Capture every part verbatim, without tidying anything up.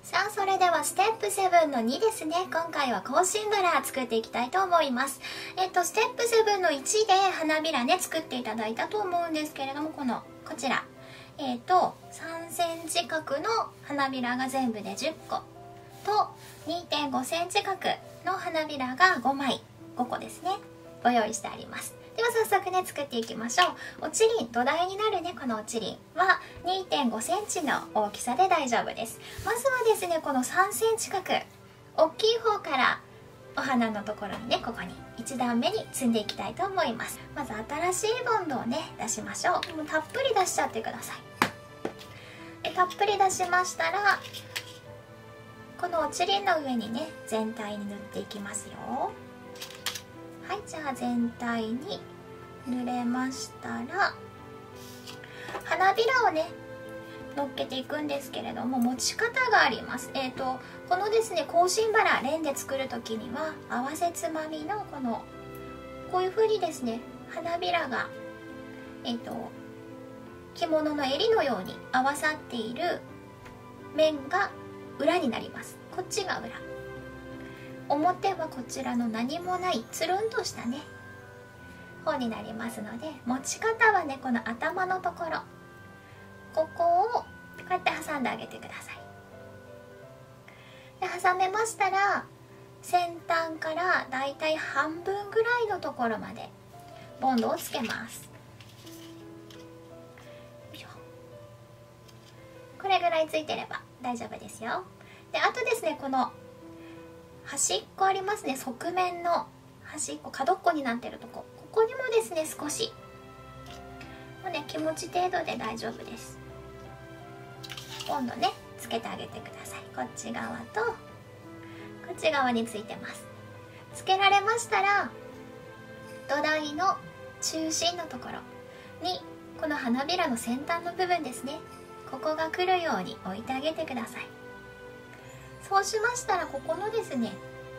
さあ、それではステップセブンのにですね。今回は甲信柄作っていきたいと思います。えっとステップセブンのいちで花びらね作っていただいたと思うんですけれども、このこちらえっとさんセンチ角の花びらが全部でじゅっことにてんごセンチ角の花びらがごまい、ごこですね、ご用意してあります。では早速ね作っていきましょう。おちりん、土台になるねこのおちりんは にてんごセンチの大きさで大丈夫です。まずはですねこのさんセンチ角、大きい方からお花のところにね、ここにいち段目に積んでいきたいと思います。まず新しいボンドをね出しましょう。もうたっぷり出しちゃってください。でたっぷり出しましたら、このおちりんの上にね全体に塗っていきますよ。はい、じゃあ全体に塗れましたら、花びらをね乗っけていくんですけれども、持ち方があります。えっとこのですね甲信バラレンで作る時には合わせつまみのこのこういう風にですね花びらがえっと着物の襟のように合わさっている面が裏になります。こっちが裏、表はこちらの何もないつるんとしたね方になりますので、持ち方はねこの頭のところ、ここをこうやって挟んであげてください。で挟めましたら、先端からだいたい半分ぐらいのところまでボンドをつけます。これぐらいついてれば大丈夫ですよ。であとですね、この端っこありますね、側面の端っこ、角っこになってるとこ、ここにもですね少しもうね気持ち程度で大丈夫です。ボンドねつけてあげてください。こっち側とこっち側についてます。つけられましたら、土台の中心のところにこの花びらの先端の部分ですね、ここが来るように置いてあげてください。そうしましたら、ここのですね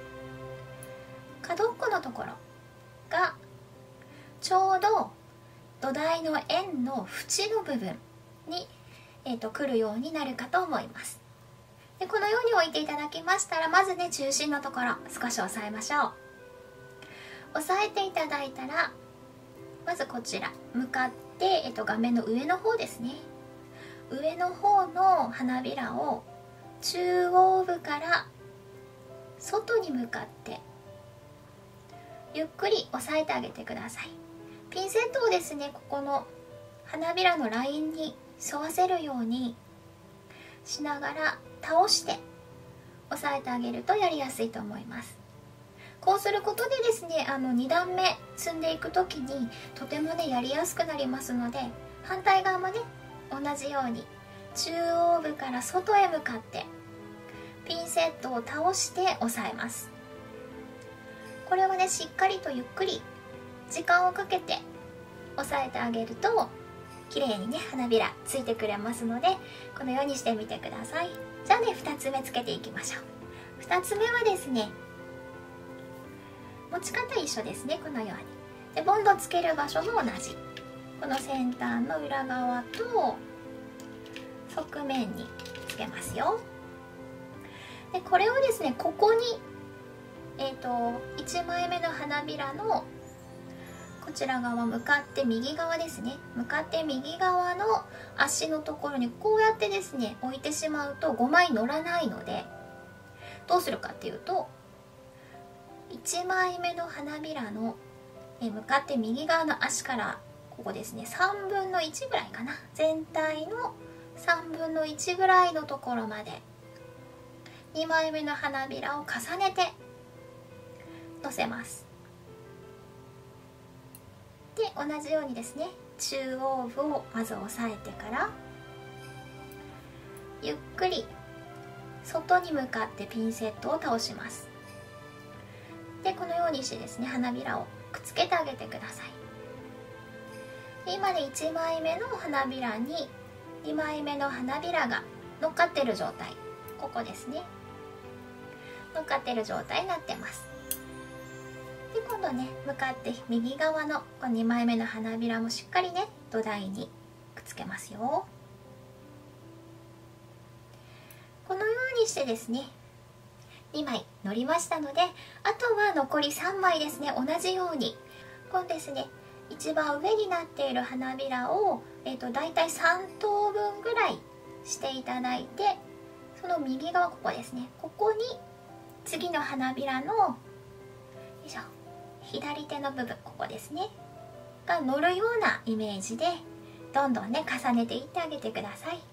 角っこのところがちょうど土台の円の縁の部分に、えー、と来るようになるかと思います。でこのように置いていただきましたら、まずね中心のところ少し押さえましょう。押さえていただいたら、まずこちら向かって、えー、と画面の上の方ですね、上の方の花びらを中央部から外に向かってゆっくり押さえてあげてください。ピンセットをですねここの花びらのラインに沿わせるようにしながら倒して押さえてあげるとやりやすいと思います。こうすることでですね、あのに段目積んでいく時にとてもねやりやすくなりますので、反対側もね同じように中央部から外へ向かってピンセットを倒して押さえます。これはねしっかりとゆっくり時間をかけて押さえてあげると綺麗にね花びらついてくれますので、このようにしてみてください。じゃあねふたつめつけていきましょう。ふたつめはですね、持ち方一緒ですね、このように。でボンドつける場所も同じ、この先端の裏側と側面につけますよ。でこれをですねここにえーといちまいめの花びらのこちら側向かって右側ですね、向かって右側の足のところにこうやってですね置いてしまうとごまい乗らないので、どうするかっていうと、いちまいめの花びらのえ向かって右側の足からここですねさんぶんのいちぐらいかな、全体のさんぶんのいちぐらいのところまでにまいめの花びらを重ねてのせます。で同じようにですね中央部をまず押さえてから、ゆっくり外に向かってピンセットを倒します。でこのようにしてですね花びらをくっつけてあげてください。で今ねいちまいめの花びらににまいめの花びらが乗っかってる状態、ここですね乗っかってる状態になってます。で今度ね向かって右側のこのにまいめの花びらもしっかりね土台にくっつけますよ。このようにしてですねにまい乗りましたので、あとは残りさんまいですね。同じようにこのですね一番上になっている花びらを、えー、とだいたいさんとうぶんぐらいしていただいて、その右側ここですね、ここに次の花びらのよいしょ左手の部分、ここですねが乗るようなイメージでどんどんね重ねていってあげてください。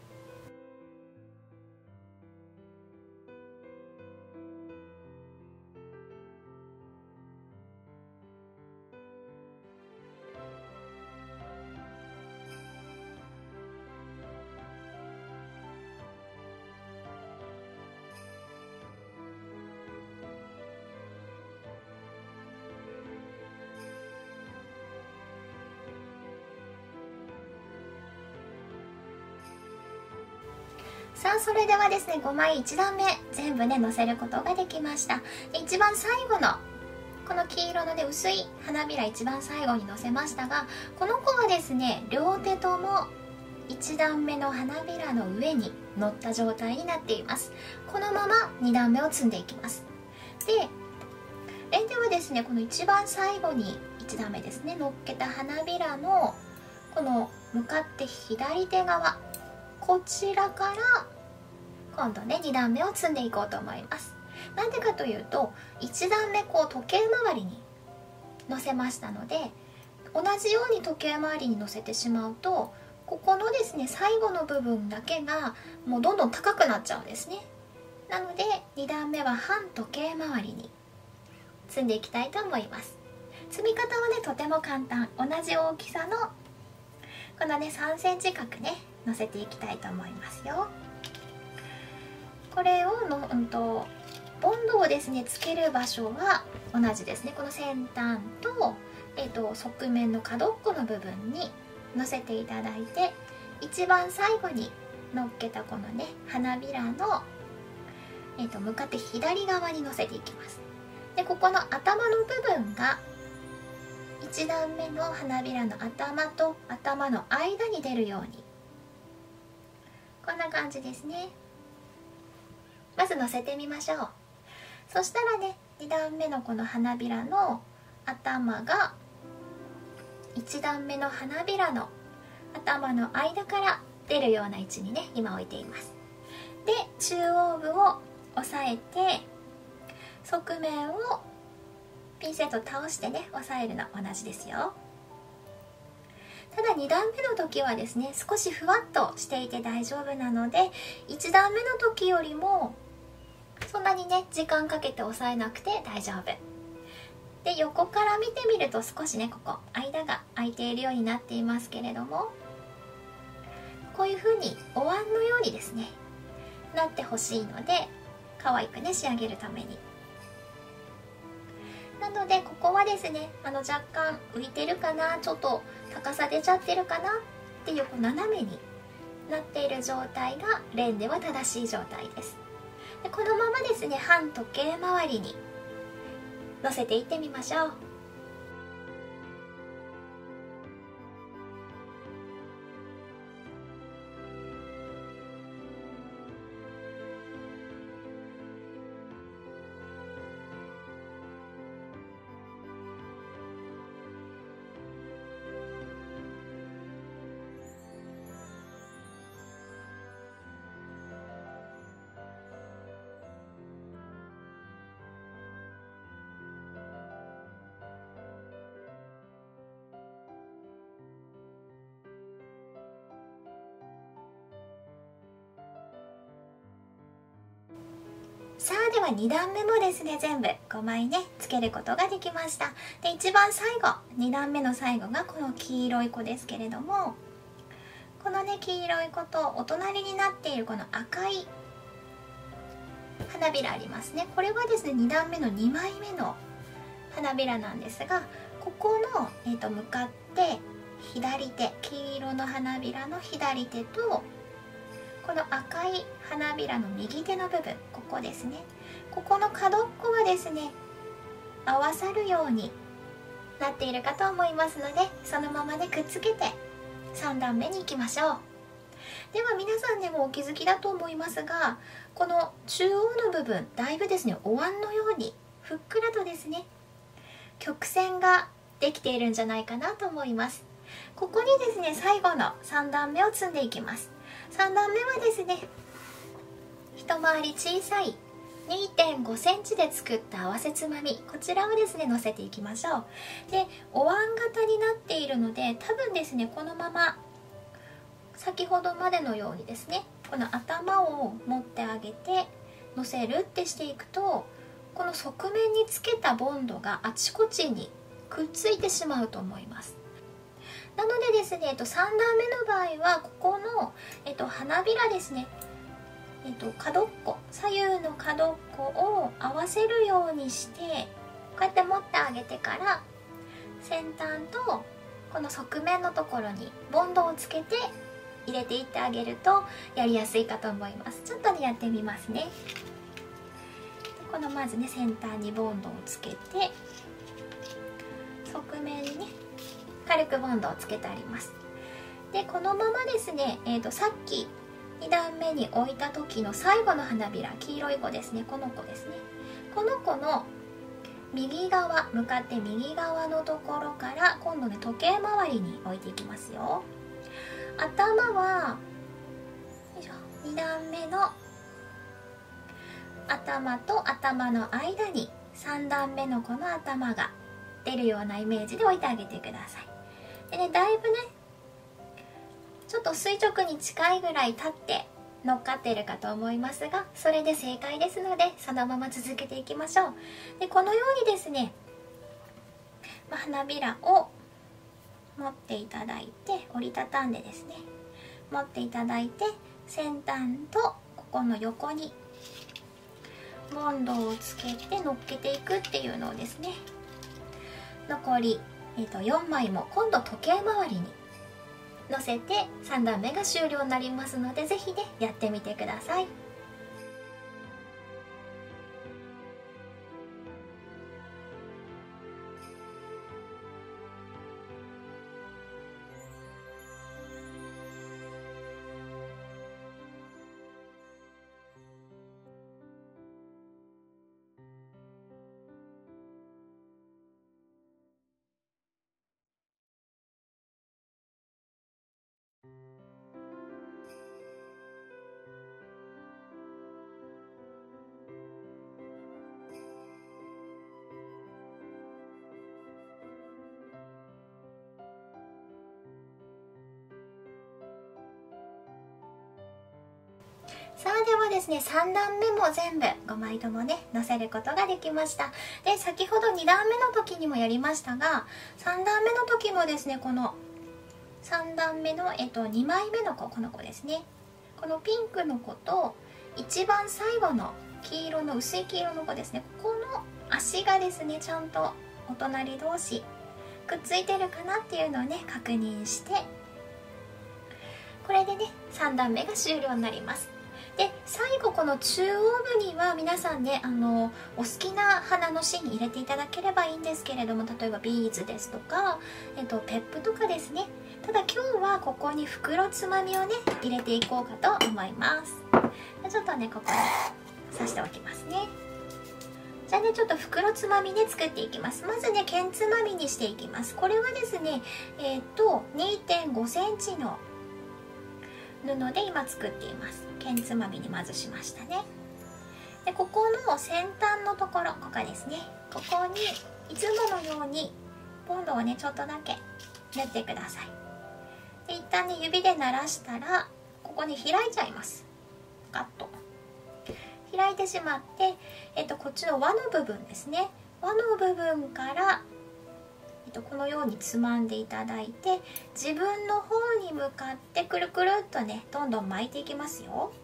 さあそれではですねごまいいちだんめ全部ね乗せることができました。で一番最後のこの黄色のね薄い花びら一番最後に乗せましたが、この子はですね両手ともいちだんめの花びらの上に乗った状態になっています。このままにだんめを積んでいきます。でえではですねこの一番最後にいちだんめですね乗っけた花びらのこの向かって左手側、こちらから今度ねにだんめを積んでいこうと思います。なんでかというといちだんめこう時計回りに乗せましたので、同じように時計回りに乗せてしまうとここのですね最後の部分だけがもうどんどん高くなっちゃうんですね。なのでにだんめは反時計回りに積んでいきたいと思います。積み方はねとても簡単、同じ大きさのこのねさんセンチ角ね乗せていきたいと思いますよ。これをの、うんと、ボンドをですねつける場所は同じですね。この先端と、えっと、側面の角っこの部分に乗せていただいて、一番最後に乗っけたこのね花びらの、えっと、向かって左側に乗せていきます。でここの頭の部分がいちだんめの花びらの頭と頭の間に出るように、こんな感じですね。まず乗せてみましょう。そしたらねにだんめのこの花びらの頭がいちだんめの花びらの頭の間から出るような位置にね今置いています。で中央部を押さえて側面をピンセット倒してね押さえるの同じですよ。ただにだんめの時はですね少しふわっとしていて大丈夫なので、いちだんめの時よりもそんなにね時間かけて押さえなくて大丈夫で、横から見てみると少しねここ間が空いているようになっていますけれども、こういう風にお椀のようにですねなってほしいので、可愛くね仕上げるために。なのでここはですねあの若干浮いてるかな、ちょっと高さ出ちゃってるかなっていうこう斜めになっている状態がレンでは正しい状態です。でこのままですね反時計回りに乗せていってみましょう。さあではにだんめもですね全部ごまいねつけることができました。で一番最後にだんめの最後がこの黄色い子ですけれども、このね黄色い子とお隣になっているこの赤い花びらありますね。これはですねにだんめのにまいめの花びらなんですが、ここの、えー、と向かって左手、黄色の花びらの左手とこの赤い花びらの右手の部分、ここですね、ここの角っこはですね合わさるようになっているかと思いますので、そのままでくっつけてさんだんめに行きましょう。 では皆さんねもうお気づきだと思いますが、この中央の部分だいぶですねお椀のようにふっくらとですね曲線ができているんじゃないかなと思います。ここにですね最後のさん段目を積んでいきます。さん段目はですね一回り小さい にてんごセンチで作った合わせつまみ、こちらをですね乗せていきましょう。でお椀型になっているので多分ですねこのまま先ほどまでのようにですねこの頭を持ってあげて乗せるってしていくと、この側面につけたボンドがあちこちにくっついてしまうと思います。なのでですね、えっと、さん段目の場合はここの、えっと、花びらですね、えっと、角っこ左右の角っこを合わせるようにしてこうやって持ってあげてから先端とこの側面のところにボンドをつけて入れていってあげるとやりやすいかと思います。ちょっとねやってみますね。このまずね先端にボンドをつけて側面にね軽くボンドをつけてあります。でこのままですね、えーと、さっきに段目に置いた時の最後の花びら、黄色い子ですね、この子ですね、この子の右側、向かって右側のところから今度ね時計回りに置いていきますよ。頭はに段目の頭と頭の間にさん段目のこの頭が出るようなイメージで置いてあげてください。でね、だいぶねちょっと垂直に近いぐらい立って乗っかっているかと思いますが、それで正解ですのでそのまま続けていきましょう。でこのようにですね、まあ、花びらを持っていただいて折りたたんでですね持っていただいて先端とここの横にボンドをつけて乗っけていくっていうのをですね、残り、えー、とよんまいも今度時計回りに乗せてさん段目が終了になりますので、ぜひねやってみてください。さあではですねさん段目も全部ごまいともね乗せることができました。で先ほどに段目の時にもやりましたが、さん段目の時もですねこのさん段目の、えっと、にまいめの子、この子ですね、このピンクの子と一番最後の黄色の薄い黄色の子ですね、ここの足がですねちゃんとお隣同士くっついてるかなっていうのをね確認して、これでねさん段目が終了になります。で最後この中央部には皆さんねあのお好きな花の芯入れていただければいいんですけれども、例えばビーズですとか、えっと、ペップとかですね。ただ今日はここに袋つまみをね入れていこうかと思います。ちょっとねここに刺しておきますね。じゃあねちょっと袋つまみね作っていきます。まずね剣つまみにしていきます。これはですねえっと にてんごセンチの布で今作っています。剣つまみにまずしましたね。でここの先端のところ、ここですね、ここにいつものようにボンドをねちょっとだけ塗ってください。で一旦ね指で鳴らしたらここに開いちゃいます。ガッと開いてしまって、えっと、こっちの輪の部分ですね、輪の部分からこのようにつまんでいただいて自分の方に向かってくるくるっとねどんどん巻いていきますよ。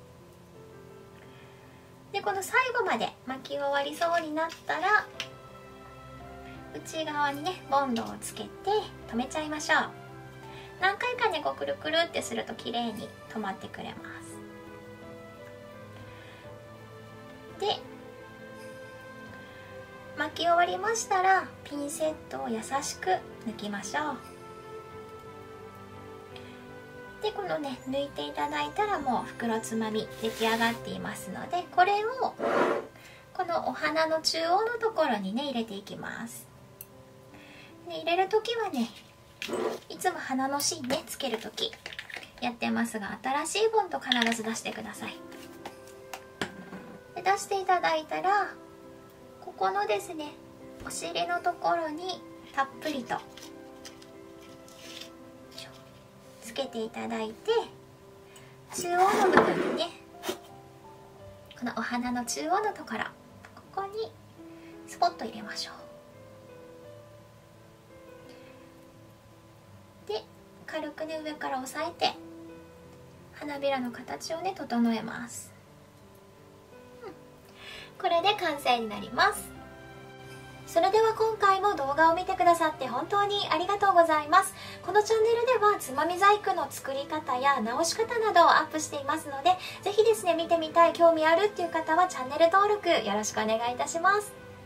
でこの最後まで巻き終わりそうになったら内側にねボンドをつけて止めちゃいましょう。何回かねこうくるくるってすると綺麗に止まってくれます。で巻き終わりましたらピンセットを優しく抜きましょう。 でこのね抜いていただいたらもう袋つまみ出来上がっていますので、これをこのお花の中央のところにね入れていきます。で入れる時はね、いつも花の芯ねつける時やってますが、新しいボンド必ず出してください。で出していただいたら、ここのですねお尻のところにたっぷりとつけていただいて、中央の部分にね、このお花の中央のところ、ここにスポッと入れましょう。で軽くね上から押さえて花びらの形をね整えます、うん、これで完成になります。それでは今回も動画を見てくださって本当にありがとうございます。このチャンネルではつまみ細工の作り方や直し方などをアップしていますので、ぜひですね見てみたい、興味あるっていう方はチャンネル登録よろしくお願いいたします。